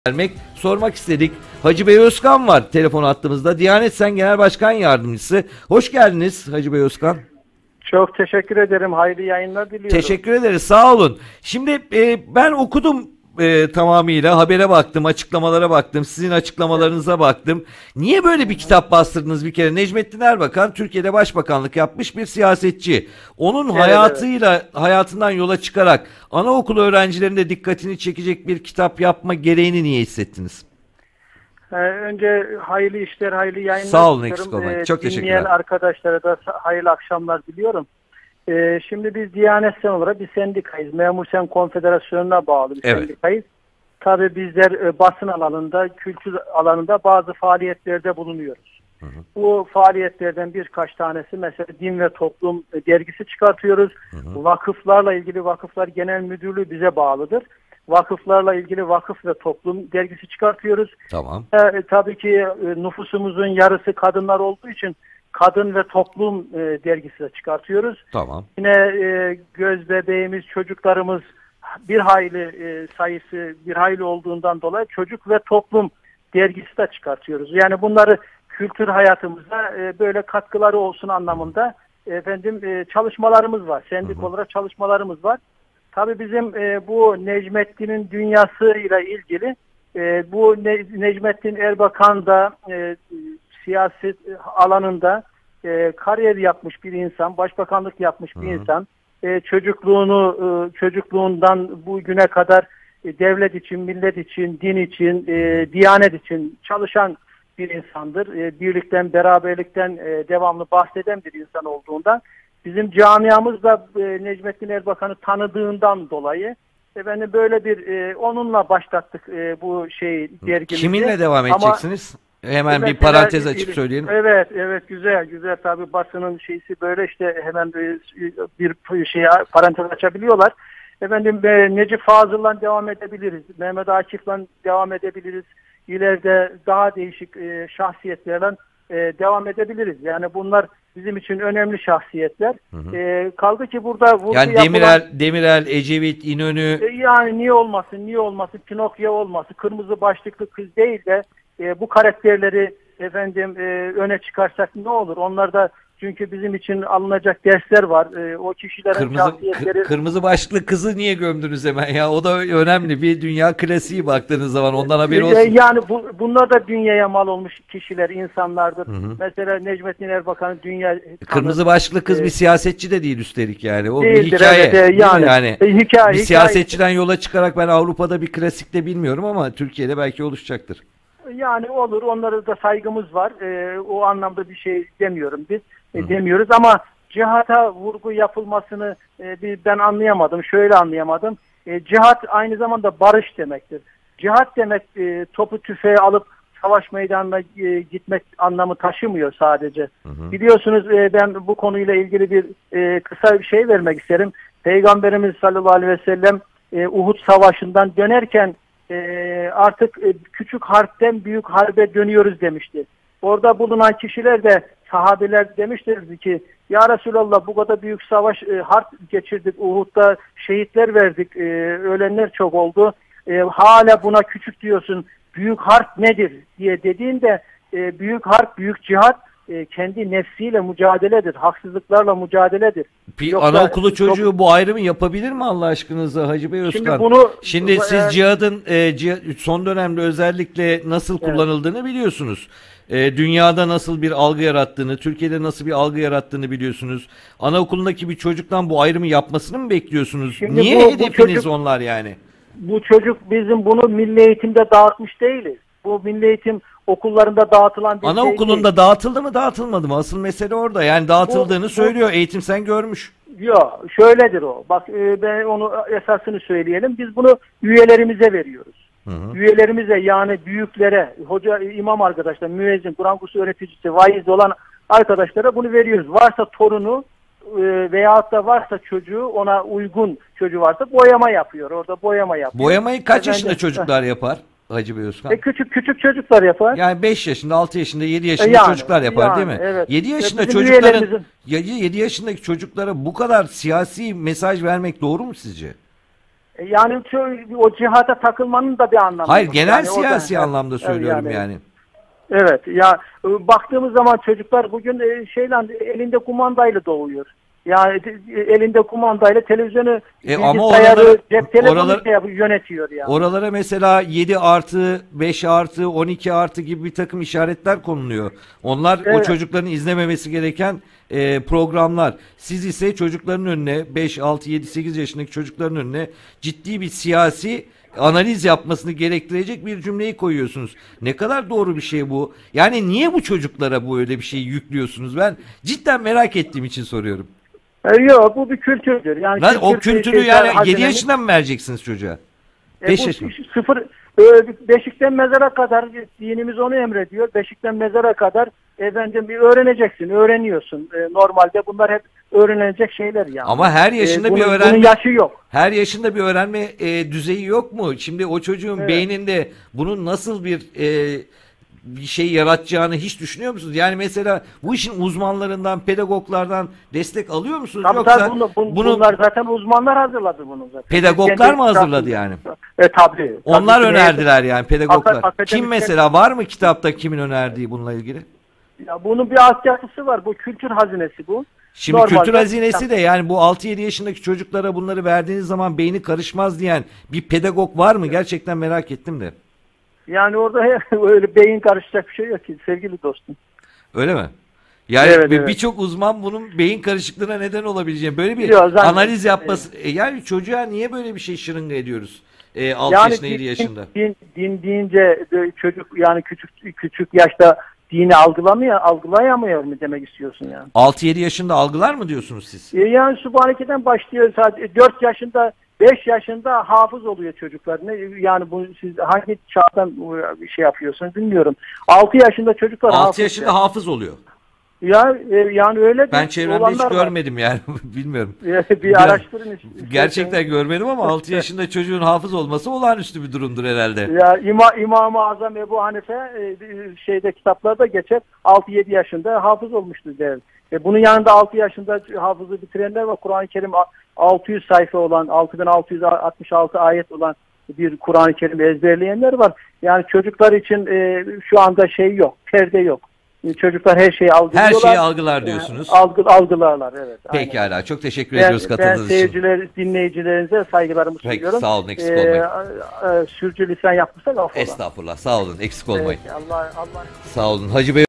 Sormak istedik. Hacı Bey Özkan var telefon attığımızda. Diyanet Sen Genel Başkan Yardımcısı. Hoş geldiniz Hacı Bey Özkan. Çok teşekkür ederim. Hayırlı yayınlar diliyorum. Teşekkür ederiz. Sağ olun. Şimdi ben okudum tamamıyla. Habere baktım, açıklamalara baktım, sizin açıklamalarınıza baktım. Niye böyle bir kitap bastırdınız bir kere? Necmettin Erbakan Türkiye'de başbakanlık yapmış bir siyasetçi. Onun hayatından yola çıkarak anaokulu öğrencilerinin de dikkatini çekecek bir kitap yapma gereğini niye hissettiniz? Önce hayırlı işler, hayırlı yayınlar. Sağ olun, eksik olmayın. Çok teşekkürler. Dinleyen arkadaşlara da hayırlı akşamlar diliyorum. Şimdi biz Diyanet Sen olarak bir sendikayız. Memur Sen Konfederasyonu'na bağlı bir sendikayız. Tabii bizler basın alanında, kültür alanında bazı faaliyetlerde bulunuyoruz. Hı hı. Bu faaliyetlerden birkaç tanesi mesela Din ve Toplum dergisi çıkartıyoruz. Hı hı. Vakıflarla ilgili Vakıflar Genel Müdürlüğü bize bağlıdır. Vakıflarla ilgili Vakıf ve Toplum dergisi çıkartıyoruz. Tamam. Tabii ki nüfusumuzun yarısı kadınlar olduğu için Kadın ve Toplum dergisi de çıkartıyoruz. Tamam. Yine göz bebeğimiz, çocuklarımız bir hayli sayısı bir hayli olduğundan dolayı Çocuk ve Toplum dergisi de çıkartıyoruz. Yani bunları kültür hayatımıza böyle katkıları olsun anlamında çalışmalarımız var. Sendik olarak çalışmalarımız var. Tabii bizim bu Necmettin'in dünyasıyla ilgili bu Necmettin Erbakan da siyaset alanında kariyer yapmış bir insan, başbakanlık yapmış bir insan. Çocukluğundan bugüne kadar devlet için, millet için, din için, diyanet için çalışan bir insandır. Birlikten, beraberlikten devamlı bahseden bir insan olduğundan bizim camiamız da Necmettin Erbakan'ı tanıdığından dolayı böyle bir onunla başlattık bu dergimizi. Kiminle devam edeceksiniz? Hemen bir parantez açıp söyleyelim. Evet güzel tabii basının böyle hemen bir parantez açabiliyorlar. Necip Fazıl'la devam edebiliriz. Mehmet Akif'le devam edebiliriz. İleride daha değişik şahsiyetlerle devam edebiliriz. Yani bunlar bizim için önemli şahsiyetler. Hı hı. Kaldı ki burada yani Demirel, Ecevit, İnönü yani niye olmasın Pinokyo olmasın, kırmızı başlıklı kız değil de bu karakterleri öne çıkarsak ne olur? Onlarda çünkü bizim için alınacak dersler var. O kişilerin şahsiyetleri... Kırmızı başlıklı kızı niye gömdünüz hemen ya? O da önemli bir dünya klasiği baktığınız zaman ondan haberi olsun. Yani bunlar da dünyaya mal olmuş kişiler, insanlardır. Hı hı. Mesela Necmettin Erbakan'ın kırmızı başlıklı kız bir siyasetçi de değil üstelik yani. O değildir, bir hikaye. Evet, yani. Bir siyasetçiden yola çıkarak ben Avrupa'da bir klasikte bilmiyorum ama Türkiye'de belki oluşacaktır. Yani olur. Onlara da saygımız var. O anlamda bir şey demiyorum biz. Demiyoruz ama cihata vurgu yapılmasını ben anlayamadım. Şöyle anlayamadım. Cihat aynı zamanda barış demektir. Cihat demek topu tüfeği alıp savaş meydanına gitmek anlamı taşımıyor sadece. Hı hı. Biliyorsunuz ben bu konuyla ilgili bir kısa bir şey vermek isterim. Peygamberimiz sallallahu aleyhi ve sellem Uhud Savaşı'ndan dönerken artık küçük harpten büyük harbe dönüyoruz demişti. Orada bulunan kişiler de sahabeler demişlerdi ki ya Resulallah bu kadar büyük savaş harp geçirdik. Uhud'da şehitler verdik. Ölenler çok oldu. Hala buna küçük diyorsun. Büyük harp nedir diye dediğinde büyük harp, büyük cihat kendi nefsiyle mücadeledir. Haksızlıklarla mücadeledir. Bir anaokulu çocuğu bu ayrımı yapabilir mi Allah aşkınıza Hacı Bey Özkan? Şimdi siz cihadın son dönemde özellikle nasıl kullanıldığını biliyorsunuz. Dünyada nasıl bir algı yarattığını, Türkiye'de nasıl bir algı yarattığını biliyorsunuz. Anaokulundaki bir çocuktan bu ayrımı yapmasını mı bekliyorsunuz? Şimdi niye hedefiniz onlar yani? Bu çocuk bizim bunu milli eğitimde dağıtmış değiliz. Bu milli eğitim okullarında dağıtılan bir anaokulunda dağıtıldı mı dağıtılmadı mı? Asıl mesele orada. Yani dağıtıldığını söylüyor. Eğitim Sen görmüş. Yok şöyledir o. Bak ben onu esasını söyleyelim. Biz bunu üyelerimize veriyoruz. Hı hı. Üyelerimize yani büyüklere, hoca, imam arkadaşlar, müezzin, Kur'an kursu öğreticisi, vaiz olan arkadaşlara bunu veriyoruz. Varsa torunu veyahut da varsa çocuğu ona uygun çocuğu varsa boyama yapıyor. Orada boyama yapıyor. Boyamayı kaç yaşında çocuklar yapar? Hacı Bey Özkan. Küçük çocuklar yapar. Yani 5 yaşında, 6 yaşında, 7 yaşında çocuklar yapar değil mi? Evet. 7 yaşında çocukların 7 yaşındaki çocuklara bu kadar siyasi mesaj vermek doğru mu sizce? Yani o cihata takılmanın da bir anlamı Hayır, yok. genel Yani siyasi orada, anlamda söylüyorum yani. Evet ya, baktığımız zaman çocuklar bugün elinde kumandayla doğuyor. Yani elinde kumandayla televizyonu, Ama bilgisayarı, cep telefonu yönetiyor yani. Oralara mesela 7 artı, 5 artı, 12 artı gibi bir takım işaretler konuluyor. Onlar o çocukların izlememesi gereken programlar. Siz ise çocukların önüne 5, 6, 7, 8 yaşındaki çocukların önüne ciddi bir siyasi analiz yapmasını gerektirecek bir cümleyi koyuyorsunuz. Ne kadar doğru bir şey bu? Yani niye bu çocuklara öyle bir şeyi yüklüyorsunuz? Ben cidden merak ettiğim için soruyorum. Yok, bu bir kültürdür. Yani Lan o kültürü yani 7 yaşından mı vereceksiniz çocuğa? 5 yaşında. Beşikten mezara kadar dinimiz onu emrediyor. Beşikten mezara kadar bir öğreneceksin, öğreniyorsun. Normalde bunlar hep öğrenilecek şeyler yani. Ama her yaşında bir öğrenme, bunun yaşı yok. Her yaşında bir öğrenme düzeyi yok mu? Şimdi o çocuğun beyninde bunun nasıl bir şey yaratacağını hiç düşünüyor musunuz? Yani mesela bu işin uzmanlarından, pedagoglardan destek alıyor musunuz? Tabii, Yoksa bunlar zaten uzmanlar hazırladı bunu zaten. Pedagoglar mı hazırladı yani? Tabii. Onlar önerdiler yani, pedagoglar. Kim mesela, var mı kitapta kimin önerdiği bununla ilgili? Ya bunun bir altyapısı var. Bu kültür hazinesi bu. Şimdi normalde, kültür hazinesi de yani bu 6-7 yaşındaki çocuklara bunları verdiğiniz zaman beyni karışmaz diyen bir pedagog var mı? Gerçekten merak ettim de. Yani orada öyle beyin karışacak bir şey yok ki sevgili dostum. Öyle mi? Yani birçok uzman bunun beyin karışıklığına neden olabileceğini, böyle bir analiz yapması. Yani çocuğa niye böyle bir şey şırınga ediyoruz? 6 yaşında, 7 yaşında. Din deyince çocuk yani küçük yaşta dini algılayamıyor mu demek istiyorsun yani? 6-7 yaşında algılar mı diyorsunuz siz? Yani Sübhaneke'den başlıyor, sadece 4 yaşında 5 yaşında hafız oluyor çocuklar. Yani siz hangi çağdan bir şey yapıyorsunuz bilmiyorum. 6 yaşında çocuklar 6 yaşında hafız oluyor. Yani öyle. Ben çevremde hiç görmedim yani. Bilmiyorum. Bir araştırın. Gerçekten görmedim ama 6 yaşında çocuğun hafız olması olağanüstü bir durumdur herhalde. Ya İmam-ı Azam Ebu Hanife kitaplarda geçer. 6-7 yaşında hafız olmuştur der. Bunun yanında 6 yaşında hafızı bitirenler var. Kur'an-ı Kerim 600 sayfa olan, 6666 ayet olan bir Kur'an-ı Kerim ezberleyenler var. Yani çocuklar için şu anda yok, perde yok. Çocuklar her şeyi algılıyorlar. Her şeyi algılar diyorsunuz. Algılarlar, evet. Pekala. Aynen. Çok teşekkür ediyoruz katıldığınız için. Ben dinleyicilerinize saygılarımı sunuyorum. Sağ olun, eksik olmayın. Sürçülisan yapmışsak affola. Estağfurullah. Sağ olun, eksik olmayın. Allah. Sağ olun. Hacı Bey